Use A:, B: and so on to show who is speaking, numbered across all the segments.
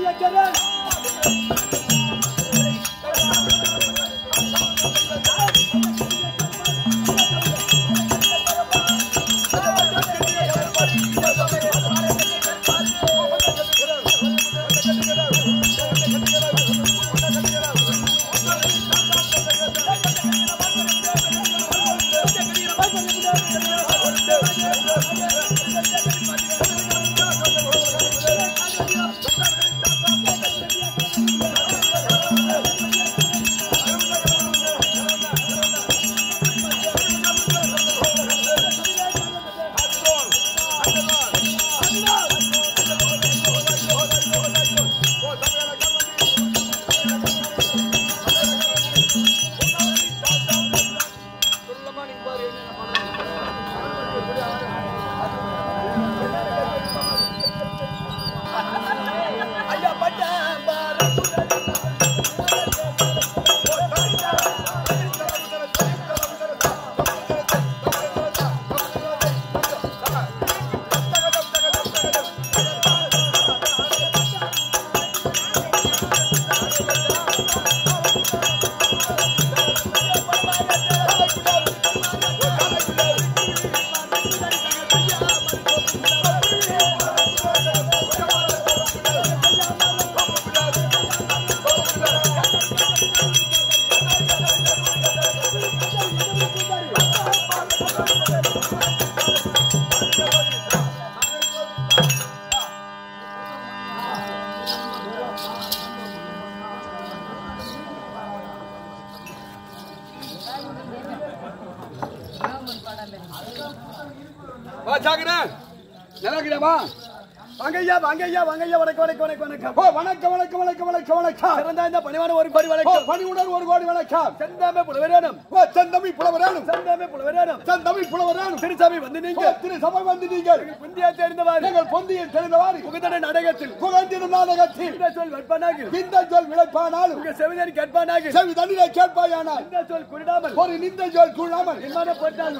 A: வாங்கய்யா வாங்கய்யா வாங்கய்யா வணக்கம் வணக்கம் வணக்கம் வணக்கம் ஓ வணக்கம் வணக்கம் வணக்கம் வணக்கம் வணக்கம் சிறந்த இந்த பணிவான ஒரு கோடி வணக்கம் பணிவுடன் ஒரு கோடி வணக்கம் செந்தாமே புலவரேனம் ஓ செந்தமி புலவரேனம் செந்தாமே புலவரேனம் செந்தமி புலவரேனம் திருசபை வந்து நீங்க திருசபை வந்து நீங்கள் புந்தியா தெரிந்தவாறு நீங்கள் புந்தியை தெரிந்தவாறு புகதன நாடகத்தில் புகழ்ந்திடும் நாடகத்தில் இந்த சொல் வெட்பானாக இந்த சொல் விளைப்பானால் உங்க செவிதனி கேட்பானாக செவிதனிலே கேட்பாயானால் இந்த சொல் குடிடாமல் ஒரு நிந்த சொல் குடாமல் என்னமான போட்டால்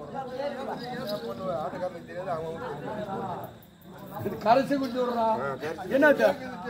A: கரசி குடிச்சு விடுறா என்னத்த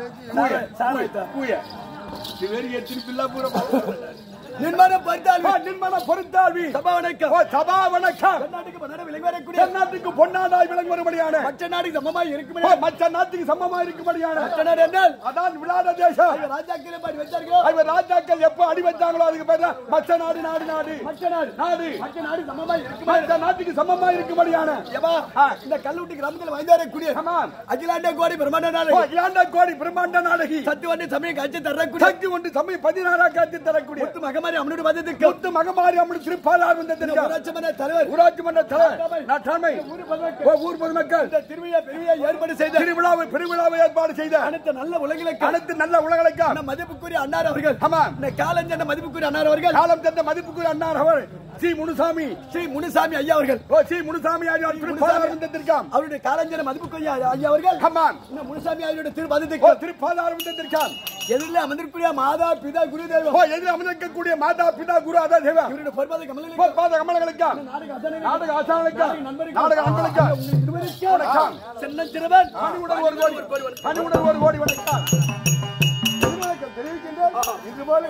A: கூய வேறு எத்தனை பிள்ளை பூரா நிர்மாண பொருத்தாள்வி சபா வணக்கம் சபா வணக்கம் தென்னாட்டுக்கு பொன்னாடாய் விளங்கி வரும்படியான மற்ற நாட்டுக்கு சமமாய் இருக்கும்படியான மற்ற நாட்டுக்கு சமமாய் இருக்கும்படியான மற்ற நாடு என்றால் அதான் விழாத தேசம் ராஜாக்கள் எப்படி வச்சார்கள் அவர் ராஜாக்கள் எப்ப அடி வச்சாங்களோ அதுக்கு பேர் மற்ற நாடு நாடு நாடு மற்ற நாடு நாடு மற்ற நாடு சமமாய் இருக்கு மற்ற நாட்டுக்கு சமமாய் இருக்கும்படியான இந்த கல்லூட்டி கிராமத்தில் வாய்ந்தாரக்கூடிய அகிலாண்ட கோடி பிரம்மாண்ட நாடகி அகிலாண்ட கோடி பிரம்மாண்ட நாடகி சத்து ஒன்று சமயம் காட்சி தரக்கூடிய சக்தி ஒன்று சமயம் 16 காட்சி தரக்கூடிய மகமாரி அம்மனுடைய மதத்துக்கு முத்து மகமாரி அம்மனுடைய திருப்பாலார் வந்ததற்கு ஊராட்சி மன்ற தலைவர் நாட்டாண்மை ஊர் பொதுமக்கள் இந்த திருவிழா பெரிய ஏற்பாடு செய்த பெருவிழாவை ஏற்பாடு செய்த அனைத்து நல்ல உலகளுக்கு மதிப்புக்குரிய அன்னார் அவர்கள் ஆமா இந்த காலம் சென்ற மதிப்புக்குரிய அன்னார் அவர்கள் ஸ்ரீ முனுசாமி ஐயா அவர்கள் ஸ்ரீ முனுசாமி ஐயா திருப்பாலார் வந்ததற்காம் அவருடைய காலஞ்சன மதிப்புக்குரிய ஐயா அவர்கள் ஆமா இந்த முனுசாமி ஐயாவுடைய திருப்பாலார் வந்ததற்காம் எதிரில் அமர்ந்திருக்கூடிய மாதா பிதா குரு தேவம் எதிரில் அமர்ந்திருக்கக்கூடிய மாதா பிதா குரு அதா தேவம் இவருடைய பொற்பாத கமலங்களுக்கு நாடக ஆசானுக்கு நாடக அன்பளுக்கு வணக்கம் சென்னச்சிறுவன் பணிவுடன் ஒரு கோடி வணக்கம் இதுபோல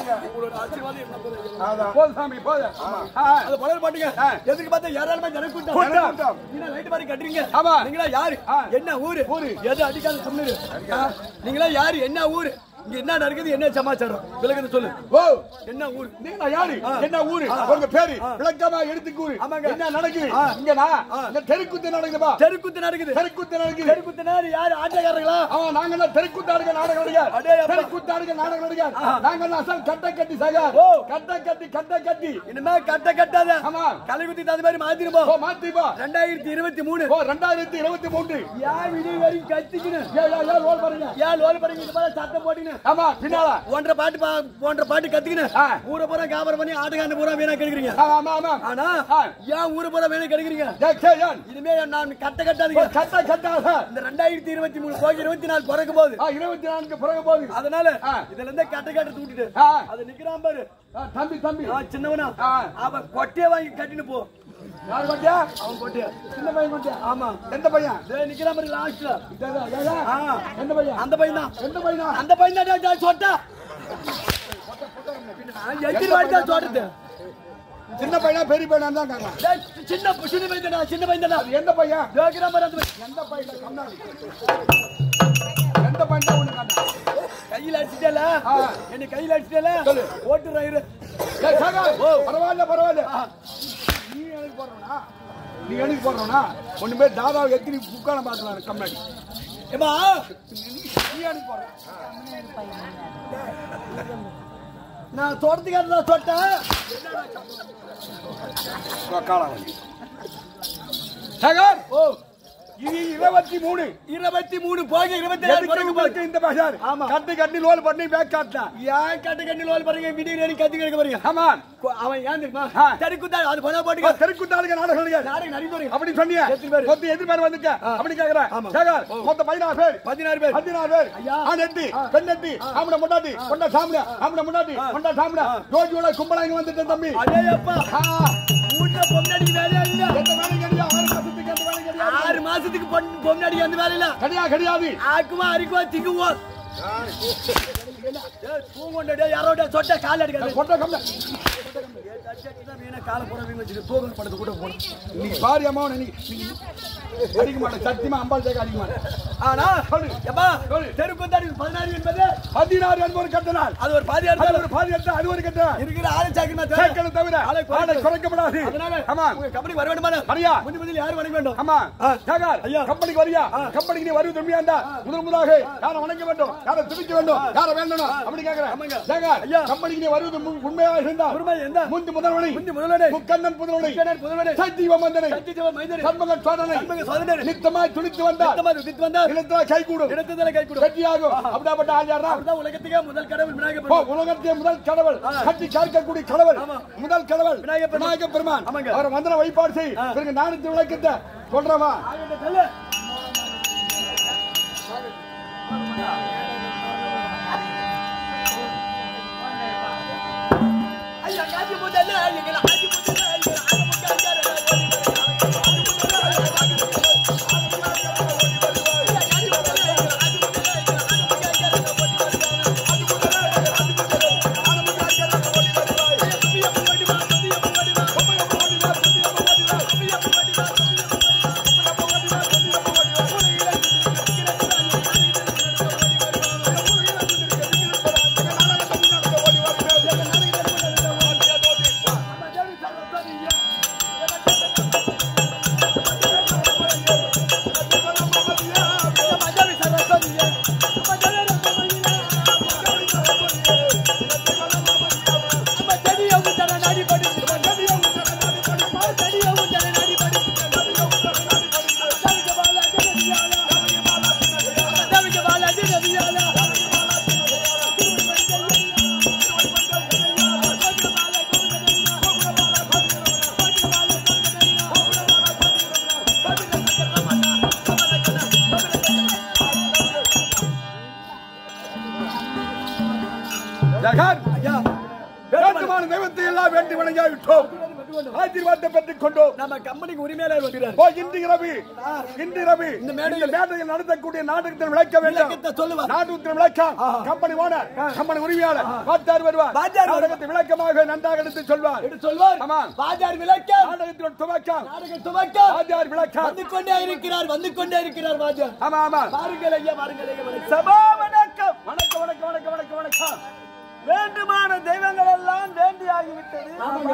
A: சாமி போது பாட்டுங்க எதுக்கு பார்த்தா ஏராளமா ஜனக்கூட்டம் லைட் மாதிரி கட்டுறீங்க நீங்களா யாரு என்ன ஊரு எது அடிக்காத சொன்னது நீங்களா யாரு என்ன ஊரு இங்க என்ன நடக்குது என்ன சமாச்சாரம் விளக்கத்தை சொல்லு ஓ என்ன ஊர் நீங்க யாரு என்ன ஊரு உங்க பேரு விளக்கமா எடுத்து கூறு என்ன நடக்குது இங்க தெருக்கூத்து நடக்குதுப்பா தெருக்கூத்து நடக்குது யாரு ஆட்டக்காரங்களா நாங்க எல்லாம் தெருக்கூத்தாடுங்க நாடகம் நடிகர் தெருக்கூத்தாடுங்க நாடகம் நடிகர் நாங்க எல்லாம் அசல் கட்ட கட்டி சகார் கட்ட கட்டி இனிமே கட்ட கட்டாத ஆமா கலைக்குத்தி அது மாதிரி மாத்திருப்போம் 2023 ஏன் விடிய வரைக்கும் கத்திக்கணும் ஏன் லோல் பாருங்க இது போல சத்தம் போட்டீங்க ஆமா பின்னால ஒன்றரை பாட்டு கத்துக்கினேன் ஊரை பூரா வியாபாரம் பண்ணி ஆட்டுக்காரன் பூரா வீணா கெடுக்கிறீங்க ஆனா ஏன் ஊரை பூரா வீணா கெடுக்கிறீங்க இனிமே நான் கட்டாதீங்க கட்டாத இந்த 2023 போய் 24 பிறகு போகுது 24 பிறகு போகுது அதனால இதுல இருந்து கட்ட தூக்கிட்டு அது நிக்கிறான் பாரு தம்பி சின்னவனா அவன் கொட்டையை வாங்கி கட்டின்னு போ யார் கொட்டியா? அவன் கொட்டியா? சின்ன பையன் கொட்டியா? ஆமா. எந்த பையன்? நிக்கிற மாதிரி லாஸ்ட்ல. எந்த பையன்? அந்த பையன் தான். எந்த பையனா? அந்த பையன் தான் சொட்டா. எத்தனை வாட்டி சொல்றது? சின்ன பையனா பெரிய பையனா தான் கேக்குறேன். சின்ன பையன் தான். சின்ன பையன் தான். எந்த பையன்? நிக்கிற மாதிரி அந்த பையன். எந்த பையன்? கண்ணாடி. எந்த பையன் தான் உனக்கு கண்ணா? கையில அடிச்சிட்டல. என்ன கையில அடிச்சிட்டல. ஓட்டு ரயிரு. ஏய் சகா. பரவாயில்ல. நீ எனக்கு போறவனா? நீ எனக்கு போறவனா? ஒண்ணு பேர் தாதாவை எத்தினி புக்கான பாக்கலாம் கண்ணாடி. ஏமா நீ எனக்கு போற. நான் தோட்டத்துக்கார சொட்டேன். சகர். ஓ இது 23 போக 24 இந்த பஜார். ஆமா. கட்டி லோல் பண்ணி பேக் காட்டா. ஏன் கட்டி லோல் பண்ணி வீடியோ ரெடி கட்டி கேட்க போறீங்க? ஆமா. அவன் ஏன் தெரியுமா? தெருக்குத்தா அது போனா போடுங்க. தெருக்குத்தாளுக்கு நாடகம் சொல்லுங்க. நாடகம் நடிதோரி. அப்படி சொன்னியே. எத்தனை பேர் வந்துங்க? அப்படி கேக்குறேன். சகர் மொத்தம் 16 பேர். ஐயா. ஆனந்தி, பெண்ணந்தி, ஆம்பளை முண்டாட்டி, கொண்ட சாமடா, ஆம்பளை முண்டாட்டி, கொண்ட சாமடா. ஜோஜோட கும்பலாங்க வந்துட்டேன் தம்பி. அடேயப்பா. ஊட்ட பொம்னாடி வேலையா இல்ல. எந்த வேலையும் கிடையாது. 6 மாசத்துக்கு பொம்னாடி அந்த வேலையில கிடையாது. ஆக்குமா அரிக்குவா திங்குவா. தூங்கொண்டே யாரோட சொட்ட கால் அடிக்காது. சொட்ட கம்ல. கால போறவங்க வச்சு தூங்க படுத்து கூட போணும். இன்னைக்கு பாரு அம்மா இன்னைக்கு அடிக்க மாட்டேன். சத்தியமா அம்பாள் தேக்க அடிக்க மாட்டேன். ஆனா சொல்லு எப்பா தெருக்குத்தாடி 16 என்பது 16 என்பது கட்டணால். அது ஒரு பாதி எடுத்தால் ஒரு பாதி எடுத்தா அது ஒரு கட்டணம். இருக்கிற ஆளை சாக்கினா தேக்கல தவிர ஆளை குறைக்கப்படாது. அதனால ஆமா உங்க கம்பெனிக்கு வர வேண்டுமா? வரியா? முதலில் யார் வணங்க வேண்டும்? ஆமா சாகர் ஐயா கம்பெனிக்கு வரியா? கம்பெனிக்கு நீ வருவது உண்மையாண்டா? முதலாக யாரை வணங்க வேண்டும்? யாரை துதிக்க வேண்டும்? யாரை வேண்டணும்? அப்படி கேக்குறேன். ஆமாங்க சாகர் ஐயா கம்பெனிக்கு நீ வருவது உண்மையாக இருந்தா உண்மை எந்த முதல்வனை முக்கண்ணன் புதல்வனை சத்தியவ மந்தனை சண்முகன் சோதனை நித்தமாய் துணித்து வந்தார். நிலத்தில கை கூடும். கட்டியாகும். அப்படிப்பட்ட ஆள் யாரா? உலகத்துக்கே முதல் கடவுள் விநாயகர் பெருமான். உலகத்துக்கே முதல் கடவுள் கட்டி காக்கக்கூடிய கடவுள் முதல் கடவுள் விநாயகர் பெருமான். அவர் வந்தன வைப்பாடு செய். பிறகு நானூத்தி விளக்கத்தை சொல்றவா தெய்வத்தை எல்லாம் வேண்டி வணங்கிவிட்டோம். ஆசீர்வாதத்தை பெற்றுக் கொண்டோம். நம்ம கம்பெனிக்கு உரிமையாளர் வருகிறார். இன்று ரவி இந்த மேடையில் நடத்தக்கூடிய நாடகத்தில் விளக்க வேண்டும் சொல்லுவார். நாடகத்தில் விளக்கம் கம்பெனி ஓனர் கம்பெனி உரிமையாளர் வாத்தியார் வருவார். நாடகத்தை விளக்கமாக நன்றாக எடுத்து சொல்வார். ஆமா வாத்தியார் விளக்கம் நாடகத்தின் துவக்கம் வாத்தியார் விளக்கம் வந்து கொண்டே இருக்கிறார் வாத்தியார். ஆமா பாருங்கள் ஐயா பாருங்கள். சபா வணக்கம். வேண்டுமான தெய்வங்கள் எல்லாம் வேண்டியாகிவிட்டது.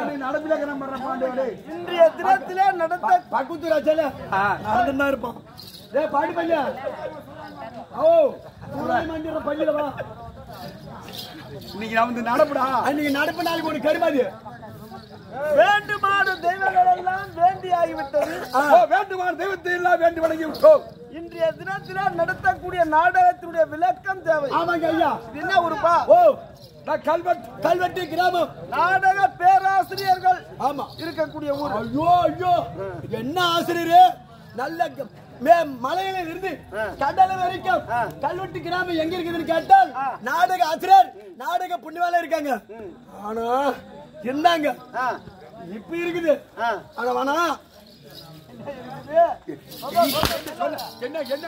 A: இன்றைய தினத்திலே நடந்த பக்குத்துராஜல நடந்துதான் இருப்பான். பாடி பையா மந்திர பள்ளியில இன்னைக்கு வந்து நடப்புடா. அன்னைக்கு நடப்பு நாளைக்கு ஒரு கருமாதி. வேண்டுமான தெய்வங்கள் எல்லாம் வேண்டியாகிவிட்டது. வேண்டுமான தெய்வத்தை எல்லாம் வேண்டி வணங்கி விட்டோம். இன்றைய தினத்திலே நடத்தக்கூடிய நாடகத்தினுடைய விளக்கம் தேவை. ஆமாங்க ஐயா. என்ன ஊருப்பா? கல்வெட்டு கிராமம். நாடக பேராசிரியர்கள் ஆமா இருக்கக்கூடிய ஊர். ஐயோ என்ன ஆசிரியர்? நல்ல மலையில இருந்து கடலை வரைக்கும் கல்வெட்டு கிராமம் எங்க இருக்குதுன்னு கேட்டால் நாடக ஆசிரியர் நாடக புண்ணியவாளர் இருக்காங்க. ஆனா இருந்தாங்க இப்ப இருக்குது அட வேணா என்ன என்ன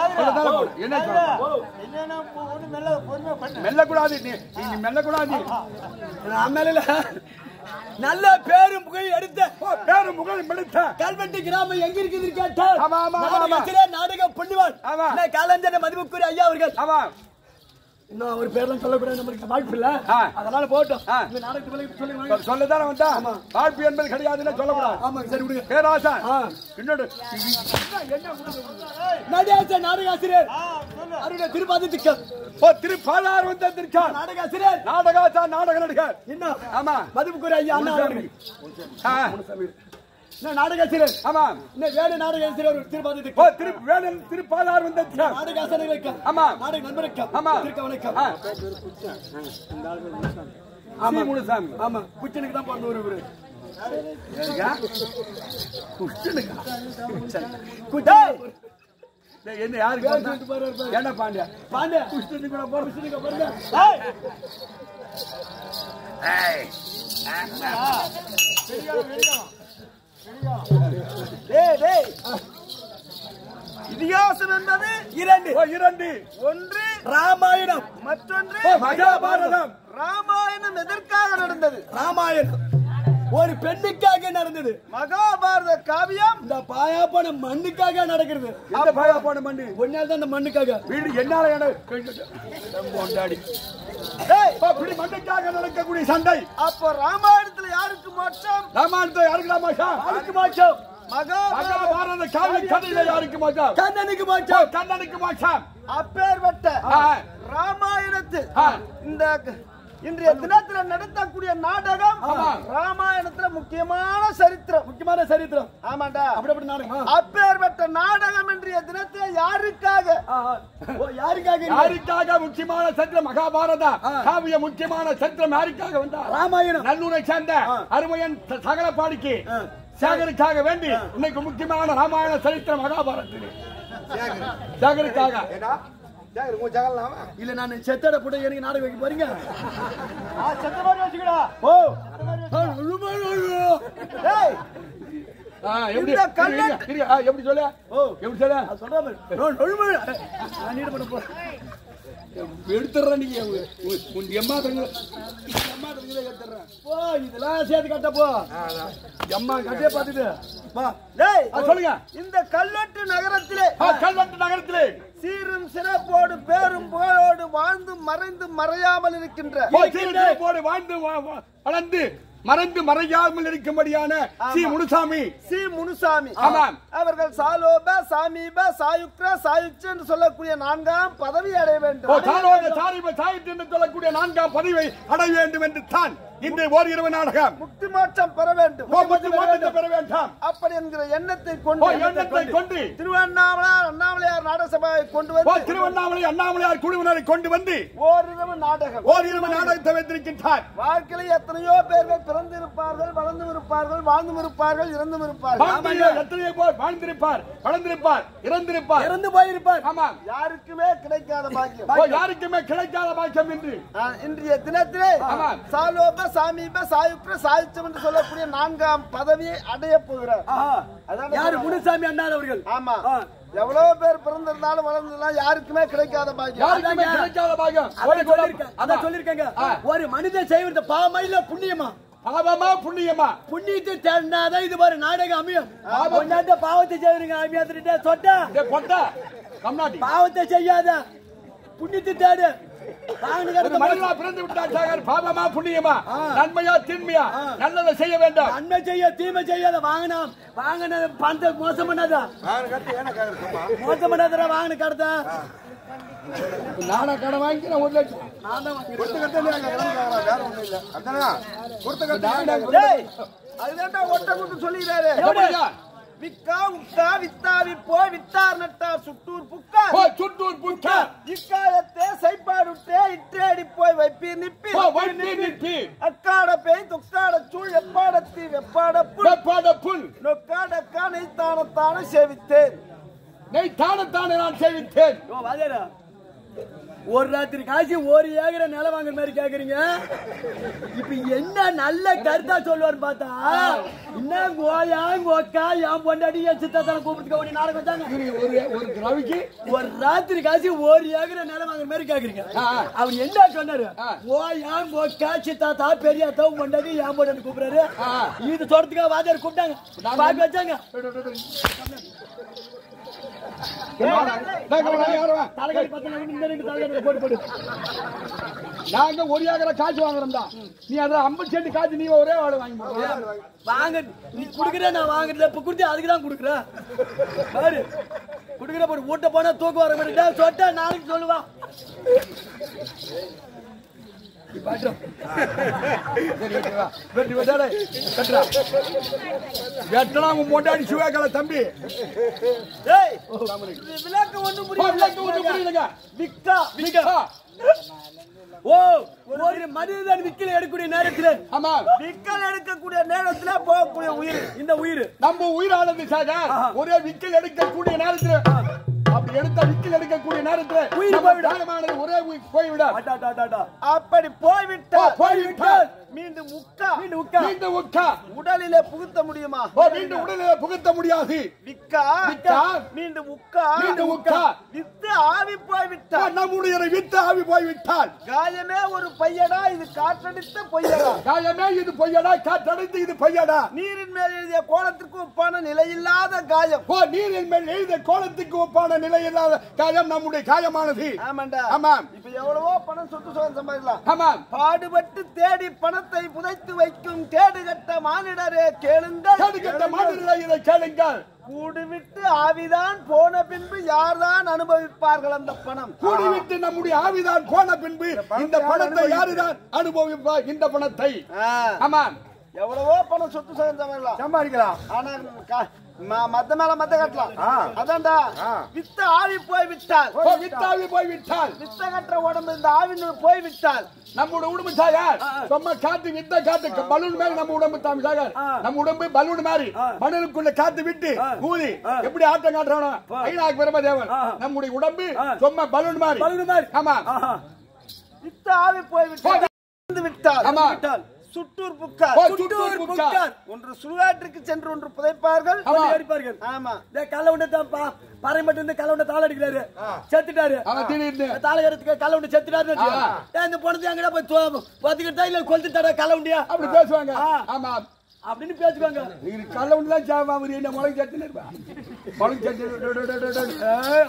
A: மெல்லக்கூடாது நீ மெல்லக்கூடாது மேல நல்ல பேரும் புகழ் எடுத்த பேரும் புகழ் எடுத்த கல்வெட்டு கிராமம் எங்க இருக்குது கேட்டால் நாடக பண்ணுவான் காலஞ்சன மதிப்புக்குரிய ஐயா அவர்கள் இன்னும் அவர் பேர்லாம் சொல்லக்கூடாது நம்மளுக்கு வாய்ப்பு இல்ல அதனால போட்டோம் சொல்லதான வந்தா வாய்ப்பு என்பது கிடையாதுன்னு சொல்லக்கூடாது ஆமா சரி விடுங்க பேராசா இன்னொரு நடேச நாடகாசிரியர் அவருடைய திருப்பாதத்துக்கு திருப்பாதார் வந்த திருச்சார் நாடகாசிரியர் நாடகாசா நாடக நடிகர் இன்னும் ஆமா மதிப்புக்குரிய ஐயா அண்ணா அவர்கள் நாடகாசிரியர் ஆமா வேடு நாடகாசிரியர் திருப்பாதத்துக்கு வேடு திருப்பாதார் வந்த நாடகாசிரியருக்கு ஆமா நாடக நண்பருக்கு ஆமா வணக்கம் ஆமா முனுசாமி ஆமா குச்சனுக்கு தான் பிறந்த ஒரு என்ன யாருக்கு என்ன பாண்டியா பாண்டியா குஷ்டனுக்கு கூட குஷ்டனுக்கு பாருங்க இதிகாசம் என்பது இரண்டு ஒன்று ராமாயணம் மற்றொன்று மகாபாரதம் ராமாயணம் எதற்காக நடந்தது ராமாயணம் ஒரு பெண்ணுக்காக நடந்தது மகாபாரத காவியம் இந்த பாயாப்பான மண்ணுக்காக நடக்கிறது இந்த பாயாப்பான மண்ணு ஒன்னால தான் இந்த மண்ணுக்காக வீடு என்னால கொண்டாடி மண்ணுக்காக நடக்கக்கூடிய சண்டை அப்ப ராமாயணத்துல யாருக்கு மோட்சம் ராமாயணத்துல யாருக்கு மோட்சம் யாருக்கு மோட்சம் மகாபாரத காவிய கதையில யாருக்கு மோட்சம் கண்ணனுக்கு மோட்சம் கண்ணனுக்கு மோட்சம் அப்பேற்பட்ட ராமாயணத்து இந்த இன்றைய தினத்துல நடத்தக்கூடிய நாடகம் ராமாயணத்துல முக்கியமான சரித்திரம் ஆமாண்டா அப்பேற்பட்ட நாடகம் இன்றைய தினத்துல யாருக்காக முக்கியமான சரித்திரம் மகாபாரத காவிய முக்கியமான சரித்திரம் யாருக்காக வந்தா ராமாயணம் நல்லூரை சேர்ந்த அருமையன் சகலபாடிக்கு சேகருக்காக வேண்டி இன்னைக்கு முக்கியமான ராமாயண சரித்திரம் மகாபாரதத்தில் சேகருக்காக இல்ல நான் செத்தட போட்டு எனக்கு நாடகம் வைக்க போறீங்க எப்படி சொல்ல எடுத்துறேன் நீங்க இதெல்லாம் சேர்த்து கட்டப்போ அம்மா கட்டே பாத்துட்டு சொல்லுங்க இந்த கல்வெட்டு நகரத்திலே சீரும் சிறப்போடு பேரும் புகழோடு வாழ்ந்து மறைந்து மறையாமல் இருக்கின்ற வாழ்ந்து வளர்ந்து மறைந்து மறையாமல் இருக்கும்படியான சி முனுசாமி ஆமாம் அவர்கள் சாலோப சாமீப சாயுக்ர சாயுச்ச என்று சொல்லக்கூடிய 4ஆம் பதவி அடைய வேண்டும் என்று சொல்லக்கூடிய 4ஆம் பதவியை அடைய வேண்டும் என்று தான் இந்த ஓர் இரவு நாடகம் முக்தி மோட்சம் பெற வேண்டும் அப்படி என்கிற எண்ணத்தை கொண்டு அண்ணாமலையார் நாடக சபையை கொண்டு வந்து அண்ணாமலையார் குழுவினரை கொண்டு வந்து ஓர் இரவு நாடகத்தை வைத்திருக்கின்றார் வாழ்க்கையில் எத்தனையோ பேர்கள் பிறந்திருப்பார்கள் வாழ்ந்தும் இருப்பார்கள் இறந்தும் இருப்பார்கள் எத்தனையோ பேர் வாழ்ந்திருப்பார் வளர்ந்திருப்பார் இறந்து போயிருப்பார் ஆமா யாருக்குமே கிடைக்காத பாக்கியம் என்று இன்றைய தினத்திலே சாலோப சாமீப சாயுக்ர சாயுச்சம் என்று சொல்லக்கூடிய 4ஆம் பதவியை அடைய போகிறார் யாரு முனுசாமி அண்ணா அவர்கள் ஆமா எவ்வளவு பேர் பிறந்திருந்தாலும் வளர்ந்திருந்தாலும் யாருக்குமே கிடைக்காத பாக்கியம் அதான் சொல்லிருக்காங்க ஒரு மனிதன் செய்வது பாவமா இல்ல புண்ணியமா புண்ணியத்தை தேடினாதான் இது ஒரு நாடகம் அமையும் பாவத்தை செய்வீங்க அமையாத பாவத்தை செய்யாத புண்ணியத்தை தேடு பிறந்து விட்டார் பாவமா புண்ணியமா நன்மையா தீமையா நல்லதை செய்ய வேண்டும் நன்மை செய்ய தீமை செய்யாத வாங்கின பணத்தை மோசம் பண்ணாதா வாங்கின கடத்த நானா கடை வாங்கி 1 லட்சம் சொல்லிடுறாரு விக்கா உக்கா வித்தாவி போய் வித்தார் நட்டா சுட்டூர் புக்கா இக்காலத்தே சைப்பாடுட்டே இட்டேடி போய் வைப்பீர் நிப்பி அக்காட பேய் தொக்காட சூழ் எப்பாடத்தி வெப்பாட புல் நொக்காடக்கா நெய்த்தானத்தான சேவித்தேன் நான் சேவித்தேன் ஒரு ராத்திரி காசு ஒரு ஏக்கரை நிலம் வாங்குற மாதிரி கேக்குறீங்க. இப்ப என்ன நல்ல கருத்தா சொல்லுவாரு பார்த்தா என்ன கோயா கோக்கா என் பொண்டாடி என் சித்தாத்தான கூப்பிட்டு ஒரு நாடகம் வச்சாங்க. ஒரு ரவிக்கு ஒரு ராத்திரி காசு ஒரு ஏக்கரை நிலம் வாங்குற மாதிரி கேக்குறீங்க. அவர் என்ன சொன்னாரு? கோயா கோக்கா சித்தாத்தா பெரியாத்தா பொண்டாடி என் பொண்டாடி கூப்பிடுறாரு. இது சொல்றதுக்காக வாத்தியார் கூப்பிட்டாங்க, பாக்க வச்சாங்க.
B: நாங்க ஒரு ஏக்கரை காசு வாங்குறோம் தான். நீ அதுல 50 சென்ட் காசு நீ ஒரே வாழை
A: வாங்க. நீ குடுக்குற நான் வாங்குறத இப்ப குடுத்து அதுக்குதான் குடுக்குறேன் பாரு. குடுக்குற போய் ஊட்ட போனா தூக்கு வர மாதிரி சொட்ட நாளைக்கு சொல்லுவா.
B: மொண்டாடி சிவாக்கல தம்பி
A: விளக்கு ஒண்ணும் புரியல. விக்கா விக்கா ஓ ஒரு மனிதன் விக்கல் எடுக்கக்கூடிய நேரத்தில்,
B: ஆமா
A: விக்கல் எடுக்கக்கூடிய நேரத்துல போகக்கூடிய உயிர் இந்த உயிர்
B: நம்ம உயிரானது சாக ஒரே விக்கல் எடுக்கக்கூடிய நேரத்தில் அப்படி எடுத்த விக்கல் எடுக்கக்கூடிய நேரத்தில்
A: உயிர்
B: போய்விடாது. ஒரே போய்விட
A: அப்படி போய்விட்டால் மீண்டும் உட்கா உடலிலே புகுத்த முடியுமா?
B: மீண்டும் உடலிலே புகுத்த முடியாது.
A: விக்கா மீண்டும் உட்கா வித்து ஆவி போய்விட்டால்
B: நம்முடைய வித்து ஆவி போய்விட்டால்
A: காயமே ஒரு பையடா இது காற்றடித்த பொய்யடா.
B: காயமே இது பொய்யடா காற்றடித்து இது பொய்யடா.
A: நீரின் மேல் எழுதிய கோலத்திற்கு ஒப்பான நிலையில்லாத காயம்.
B: நீரின் மேல் எழுதிய கோலத்துக்கு ஒப்பான நிலையில்லாத காயம் நம்முடைய காயமானது.
A: ஆமாண்டா.
B: ஆமாம்.
A: இப்ப எவ்வளவோ பணம் சொத்து சுகம் சம்பாதிக்கலாம்.
B: ஆமாம்.
A: பாடுபட்டு தேடி பணத்தை புதைத்து வைக்கும் கேடுகட்ட மானிடரே கேளுங்கள்.
B: கேடுகட்ட மானிடரே இதை கேளுங்கள்.
A: கூடுவிட்டு ஆவிதான் போன பின்பு யார்தான் அனுபவிப்பார்கள் அந்த பணம்?
B: கூடுவிட்டு நம்முடைய ஆவிதான் போன பின்பு இந்த பணத்தை யாருதான் அனுபவிப்பார்? இந்த பணத்தை. ஆமாம்.
A: எவ்வளவோ பணம் சொத்து சம்பாதிக்கலாம். ஆனா மத்த மேல மத்த கட்டலாம். அதான்டா வித்த ஆவி போய்விட்டால் வித்த கட்டுற உடம்பு இந்த ஆவி போய்விட்டால்
B: நம்முடைய உடம்பு சாயார் சும்மா காத்து வித்த காத்து பலூன் மாதிரி நம்ம உடம்பு தாமி சாயார். நம்ம உடம்பு பலூன் மாதிரி மணலுக்குள்ள காத்து விட்டு ஊதி எப்படி ஆட்டம் காட்டுறோம் ஐநாக்கு பிரம்மதேவன். நம்முடைய உடம்பு சும்மா பலூன் மாதிரி. ஆமா.
A: வித்த ஆவி போய்விட்டால் சுட்டூர் புக்கார் ஒன்று சுடுகாட்டுக்கு சென்று ஒன்று புதைப்பார்கள், அடிப்பார்கள். ஆமா. கல்ல உண்ட பாறை மட்டும் இருந்து கல்ல உண்ட தாள அடிக்கிறாரு, செத்துட்டாரு. தாளகரத்துக்கு கல்ல உண்ட செத்துட்டாரு. இந்த பொண்ணு அங்கடா போய் பத்துக்கிட்டா இல்ல கொளுத்துட்டாரா கல்ல உண்டியா
B: அப்படி பேசுவாங்க. ஆமா
A: அப்படின்னு பேசுவாங்க.
B: கல்ல உண்டுதான் ஜாமா அவர் என்ன முளைக்கு சட்டுன்னு இருப்பா முளைக்கு சட்டு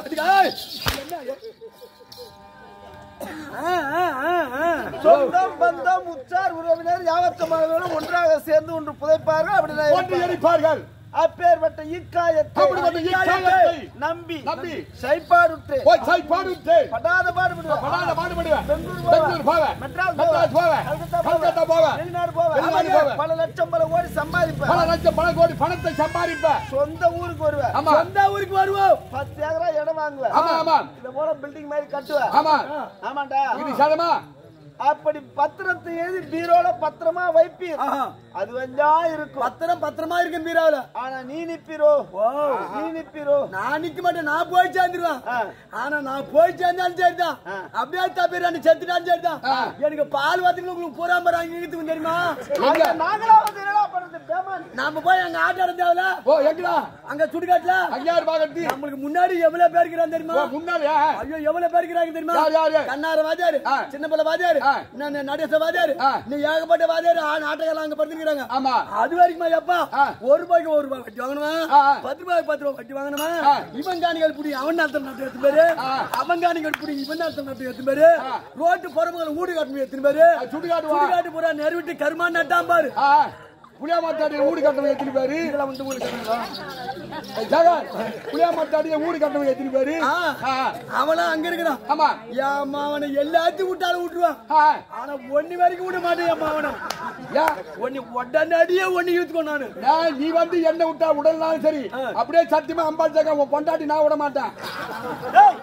A: சொந்தம் பந்தம் உற்றார் உறவினர் யாவத்தமானவர்களும் ஒன்றாக சேர்ந்து ஒன்று புதைப்பார்கள், அப்படி
B: எரிப்பார்கள்.
A: அப்பேற்பட்ட இக்காயத்தை நம்பி சைப்பாடுட்டு படாத பாடுபடுவேன். பெங்களூர் போவேன், மெட்ராஸ் போவேன், கல்கத்தா போவேன், வெளிநாடு போவேன். பல லட்சம் பல கோடி சம்பாதிப்பேன்.
B: பல கோடி பணத்தை சம்பாதிப்பேன்.
A: சொந்த ஊருக்கு வருவோம். 10 ஏக்கரா இடம் வாங்குவேன். இத போல பில்டிங் மாதிரி கட்டுவேன். ஆமாண்டா.
B: இது சதமா
A: அப்படி பத்திரத்தை எழுதி பீரோல பத்திரமா வைப்பீர். அது வந்தா இருக்கும். பத்திரமா இருக்கும் பீரோல. ஆனா நீ நிப்பிரோ நான் நிக்க மாட்டேன். நான் போய் சேர்ந்துருவேன். ஆனா நான் போய் சேர்ந்தாலும் சரிதான், அப்படியே தப்பிடுறான்னு செத்துட்டாலும் சரிதான். எனக்கு பால் வாத்துக்கு உங்களுக்கு பூராம வாங்கி தெரியுமா? நாங்களா வந்து என்னடா பண்றது? நாம போய் அங்க ஆட்டம் தேவையில்ல.
B: எங்கடா அங்க
A: சுடுகாட்டுல
B: அங்கயார் பாக்கத்தி
A: நம்மளுக்கு முன்னாடி எவ்வளவு பேர் இருக்கிறாங்க தெரியுமா?
B: முன்னாடி
A: ஐயோ எவ்வளவு பேர் இருக்கிறாங்க தெரியுமா? கண்ணார வாஜாரு, சின்ன பிள்ளை வாஜாரு, நடேச வாஜாரு, நீ ஏகப்பட்ட வாஜாரு ஆட்டக்காரங்க அங்க படுத்துக்கிறாங்க. அது வரைக்கும் எப்பா ₹1 வட்டி வாங்கணுமா, ₹10 வட்டி வாங்கணுமா? இவன் காணிகள் புடி அவன் நேரத்தில் நட்டு எத்து பேரு, அவன் காணிகள் புடி இவன் நேரத்தில் நட்டு எத்து பேரு, ரோட்டு புறமுகளை ஊடு காட்டு எத்தனை பேரு, சுடுகாட்டு பூரா நெருவிட்டு கருமா நட்டாம் பாரு.
B: புளியாமத்தாடி ஊடு கட்டணும் எத்தனை பேரு?
A: வந்து ஊடு கட்டணும்
B: புளியாமத்தாடிய ஊடு கட்டணும் எத்தனை பேரு?
A: அவனா அங்க இருக்கிறான்.
B: ஆமா.
A: அவனை எல்லாத்தையும் விட்டாலும் விட்டுருவான். ஆனா ஒண்ணு வரைக்கும் விட மாட்டேன். அவனை உடனடியே ஒண்ணு யூத்துக்கோ.
B: நீ வந்து என்ன விட்டா உடல்னாலும் சரி, அப்படியே சத்தியமா அம்பாள் பொண்டாட்டி நான் விட மாட்டேன்.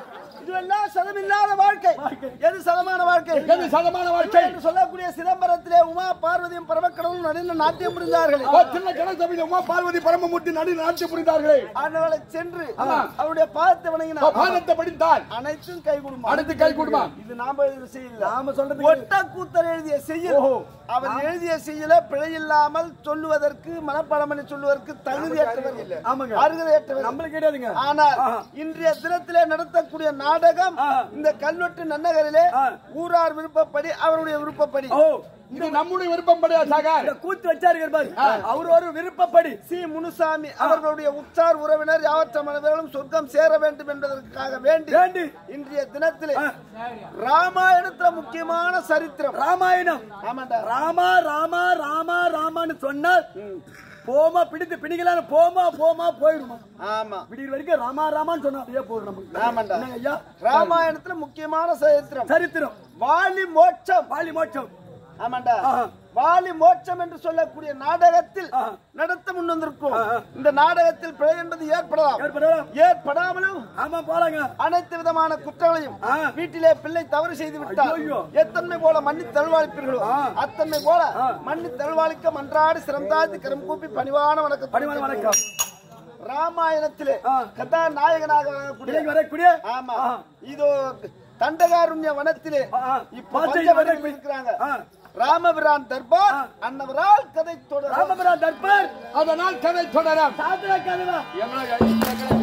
A: இதுவெல்லாம் சதமில்லாத வாழ்க்கை. எது சதமான வாழ்க்கை?
B: எது சதமான வாழ்க்கை
A: சொல்லக்கூடிய சிதம்பரத்தில்
C: சபையிலே உமா பார்வதியும் பரமக்கடவுளும் நடுநின்று நாட்டியம் புரிந்தார்களே.
B: சின்ன கணக்கு சபையில உமா பார்வதி பரமமூர்த்தி நடுநின்று நாட்டியம் புரிந்தார்களே.
C: அவர்களை சென்று அவருடைய பாதத்தை வணங்கினார்.
B: பாதத்தை படித்தால்
C: அனைத்தும் கை கொடுமா.
B: அடுத்து கை கொடுமா.
C: இது நாம எழுதிய செய்யல. நாம சொல்றது ஒட்டக்கூத்தர் எழுதிய செய்யல். அவர் எழுதிய செய்யல பிழை இல்லாமல் சொல்லுவதற்கு மனப்பாடம் பண்ணி சொல்லுவதற்கு தகுதியற்றவர் இல்லை. அருகதையற்றவர் நம்மளுக்கு கிடையாதுங்க. ஆனால் இன்றைய தினத்திலே நடத்தக்கூடிய நாடகம் இந்த கல்வெட்டு நன்னகரிலே ஊரார் விருப்பப்படி அவருடைய விருப்பப்படி
B: இது நம்முடைய விருப்பப்படியா சாகர்
A: கூத்து வச்சாரு பாரு. அவர் ஒரு விருப்பப்படி
C: சி முனுசாமி அவர்களுடைய உற்றார் உறவினர் யாவற்ற மனிதர்களும் சொர்க்கம் சேர வேண்டும் என்பதற்காக வேண்டி இன்றைய தினத்திலே ராமாயணத்துல முக்கியமான சரித்திரம்
A: ராமாயணம்.
C: ஆமாண்டா.
A: ராமா ராமா ராமா ராமான்னு சொன்னால் போமா பிடித்து பிடிக்கல போமா போமா போயிடுமா.
C: ஆமா
A: விடிய வரைக்கும் ராமா ராமான்னு சொன்னா அப்படியே போதும் நமக்கு.
C: ஆமாண்டா.
A: ஐயா
C: ராமாயணத்துல முக்கியமான சரித்திரம் வாலி மோட்சம்.
A: வாலி மோட்சம்.
C: ஆமாண்டா. வாலி மோட்சம் என்று சொல்லக்கூடிய நாடகத்தில் நடத்த முன்வந்திருக்கும். இந்த நாடகத்தில் பிழை என்பது ஏற்படாமலும்
A: ஆமா போலாங்க.
C: அனைத்து விதமான குற்றங்களையும் வீட்டிலே பிள்ளை தவறு செய்து விட்டார் எத்தன்மை போல மன்னி தழுவாளிப்பீர்களோ அத்தன்மை போல மன்னி தழுவாளிக்க மன்றாடி சிறந்தாதி கரம் கூப்பி பணிவான வணக்கம். ராமாயணத்திலே கதாநாயகனாக வரக்கூடிய ஆமா இதோ தண்டகாருண்ய வனத்திலே இப்ப இருக்கிறாங்க. ராமபிரான் தர்பார் அன்னவரால் கதை தொடர்.
A: ராமபிரான் தர்பார்
B: அதனால் கதை தொடரும்.
A: சாத்திர கதை